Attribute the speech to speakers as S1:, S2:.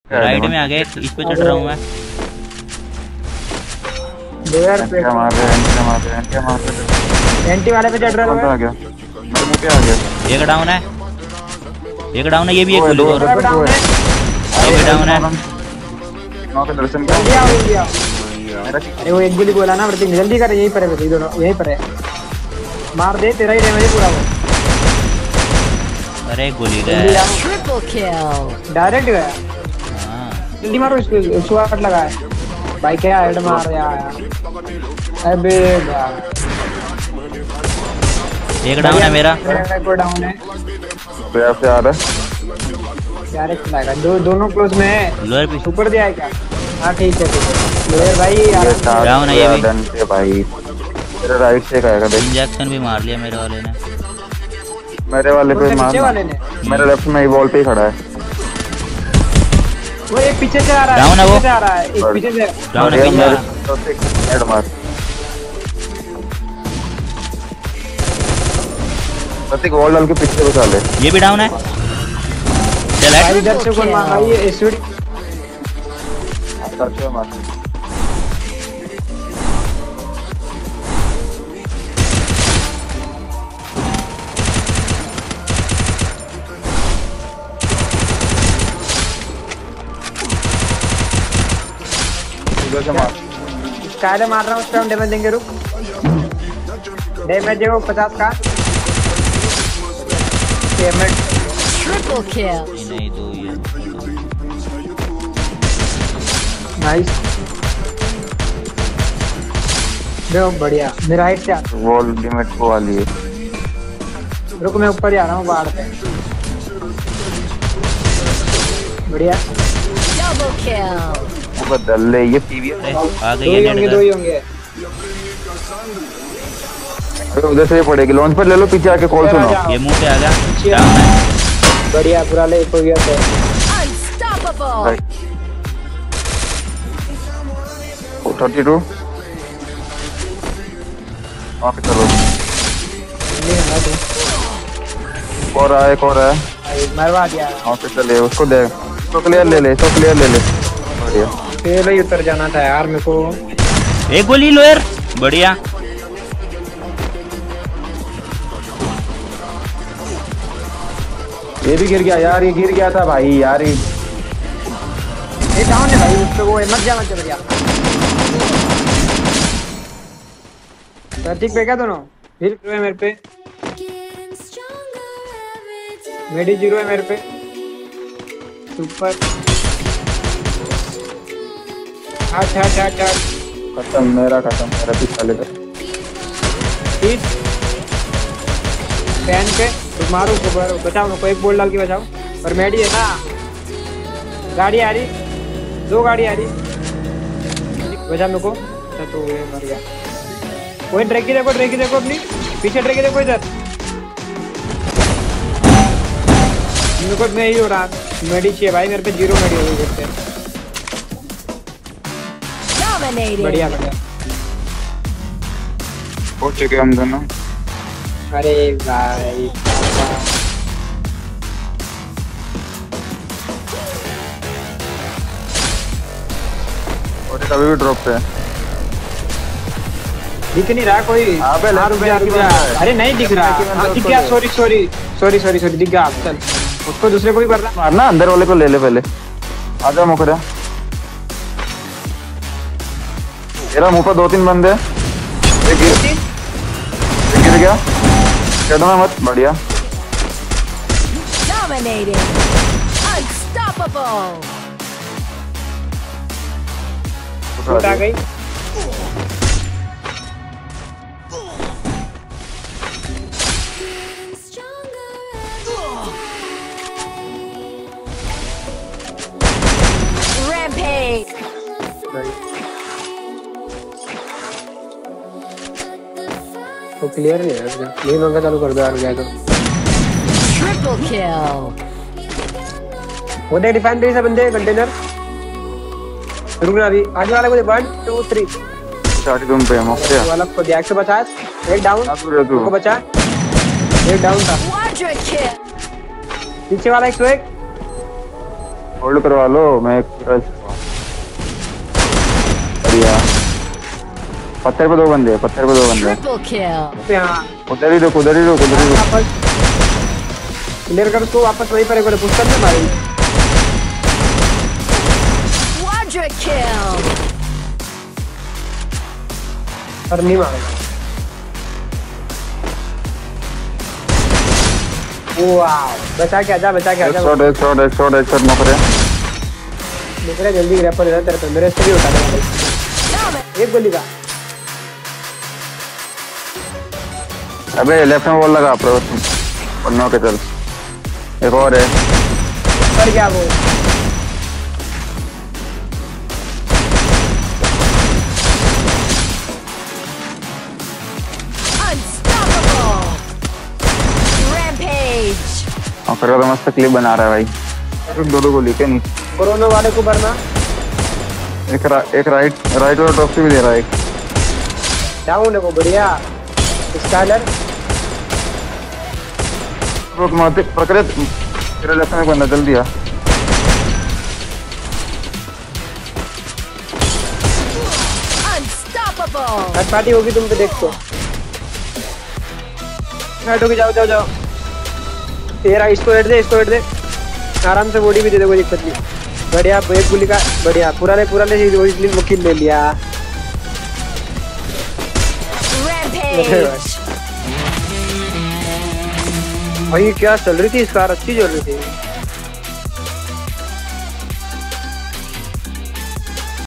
S1: Right में आ गए, इस पे चढ़ रहा हूँ मैं।
S2: एंटी वाले पे चढ़ रहा हूँ।
S3: आ गया
S1: एक डाउन है, एक डाउन है, ये भी एक गोली और ये भी डाउन है।
S3: दर्शन
S2: अरे वो एक गोली बोला ना प्रतीक, जल्दी कर, यहीं पर है दोनों, यहीं पर है, मार दे, तेरा ही डैमेज पूरा वो।
S1: अरे गोली गया,
S2: डायरेक्ट गया। जल्दी मारो इसको, 108 लगा है भाई, क्या हेड मार यार। अबे
S1: एक डाउन है मेरा,
S2: को डाउन है,
S3: पे से आ रहा है,
S2: डायरेक्ट लगाएगा। दोनों क्लोज में है,
S1: लोअर पे
S2: ऊपर दिया है क्या? हां ठीक है लोअर भाई यार,
S1: डाउन है ये भी
S3: भाई। मेरे राइट से आएगा, देख
S1: इंजेक्शन भी मार लिया मेरे वाले ने,
S3: मेरे वाले पे मार, मेरे लेफ्ट में वॉल पे ही खड़ा है।
S2: वो एक पीछे से आ रहा है,
S1: डाउन है वो,
S2: पीछे से आ रहा है, एक पीछे से
S1: डाउन है, पीछे
S3: हेड मार। प्रतीक वॉल डाल के पीछे बचा ले,
S1: ये भी डाउन है। चल
S2: भाई इधर से कौन मार रहा है? ये एसवीडी
S3: अच्छा मार।
S2: स्काई मार रहा हूँ, उस पे हम डैमेज देंगे, रुक। डैमेज है वो 50 का, डैमेज
S4: ट्रिपल किल।
S1: नहीं दो ये
S2: नाइस, देखो बढ़िया। मेरा हाइट क्या,
S3: वॉल लिमिट को वाली है।
S2: रुक मैं ऊपर जा रहा हूँ बाहर पे, बढ़िया।
S4: Double kill.
S3: बदल ले ये टीवी
S1: आ गई
S2: दो
S1: है,
S2: ही होंगे।
S3: उधर से पड़ेगी, लॉन्च पर ले लो, पीछे आके कॉल सुनो।
S1: ये मुंह पे आ गया, डाउन है।
S2: बढ़िया, पूरा ले हो गया तो
S4: अनस्टॉपेबल।
S3: 32 वहाँ पे चलो। और आए, और है,
S2: मरवा दिया।
S3: वहाँ पे चले, उसको दे, उसको क्लियर ले ले, उसको क्लियर ले ले। बढ़िया,
S2: पहले ही उतर जाना था यार मेरे को।
S1: एक गोली लोअर, बढ़िया।
S3: ये भी गिर गया यार, ये गिर गया था भाई यार।
S2: ये डाउन है भाई, उस पे वो मत जा, मत चल गया। प्रतीक पे क्या दोनों हिल है मेरे पे, मेडी 0 है मेरे पे, सुपर। अच्छा
S3: खत्म, मेरा पीछा ले।
S2: फैन पे तो मारो, बचाओ मेरे को, एक बोल डाल के बचाओ। और मेडी है ना, गाड़ी आ रही, 2 गाड़ी आ रही, बचा मेरे को। तो ये मर गया। कोई ड्रैगी देखो अपनी पीछे, ड्रैगी देखो इधर। मेरे को नहीं हो रहा, मेडी चाहिए भाई, मेरे पे 0 मेडी हो गई देखते। बढ़िया
S3: हो चुके हम दोनों।
S2: अरे भाई
S3: और कभी भी ड्रॉप पे
S2: दिख नहीं रहा कोई। अरे नहीं दिख रहा, दिख गया, सॉरी दिख गया। चल उसको दूसरे को भी कर रहा,
S3: मारना, अंदर वाले को ले ले पहले। आजा मुखरा, मेरा मुंह पर 2-3 बंदे, एक गिर गया, चढ़ना मत, बढ़िया।
S4: Dominating. Unstoppable.
S2: आ गई।
S4: Rampage.
S2: तो क्लियर नहीं है, नहीं मंगा चालू कर दो यार, क्या करो।
S4: Triple kill.
S2: वो देख रिफाइनरी से बंदे, कंटेनर। रुकना अभी, आगे वाले को दे, 1 2 3
S3: स्टार्ट रूम पे हम ओके।
S2: वाला को दिया 150, एक डाउन को बचा, एक डाउन था।
S4: Quadra kill.
S2: पीछे वाला 101,
S3: होल्ड करवा लो, मैं एक बढ़िया। पत्थर पे 2 बंदे, पत्थर पे 2 बंदे।
S4: Triple kill.
S2: तो यहाँ
S3: उधर ही रुक, उधर ही रुक, उधर ही रुक।
S2: वापस क्लियर कर उसको, वापस वहीं पर एक बार पुश कर दे मारेंगे।
S4: Quadra kill.
S2: पर नहीं मारेगा। वाह, बचा के आजा, बचा के
S3: एक
S2: आजा।
S3: शॉट, एक शॉट, एक शॉट, एक शॉट मौके।
S2: देख रहे जल्दी ग्रैपर इधर तेरे पे, मेरे से भी उठा लेगा भाई। एक गोली का।
S3: अबे लेफ्ट में बॉल लगा प्रो, पन्नों के चल। एक और है।
S2: पर क्या वो?
S4: Unstoppable. Rampage.
S3: और फिर तो मस्त क्लिप बना रहा है भाई। 2 गोली के नहीं।
S2: कोरोना वाले को भरना।
S3: एक राइट वाला ट्रॉफी भी दे रहा है।
S2: डाउन है वो, बढ़िया। स्काइलर
S3: रुक मत पकड़े, तेरे लेफ्ट में बंदा जल्दी आ।
S4: Unstoppable.
S2: आज पार्टी होगी तुम पे, देखो। हट होगी, जाओ जाओ जाओ। तेरा इसको हेड दे, इसको हेड दे। आराम से बॉडी भी दे दे, कोई दिक्कत नहीं। बढ़िया, एक गोली का बढ़िया। पूरा ले वो किल ले लिया।
S4: Rampage.
S2: भाई क्या चल रही थी, इसका अच्छी चल रही थी।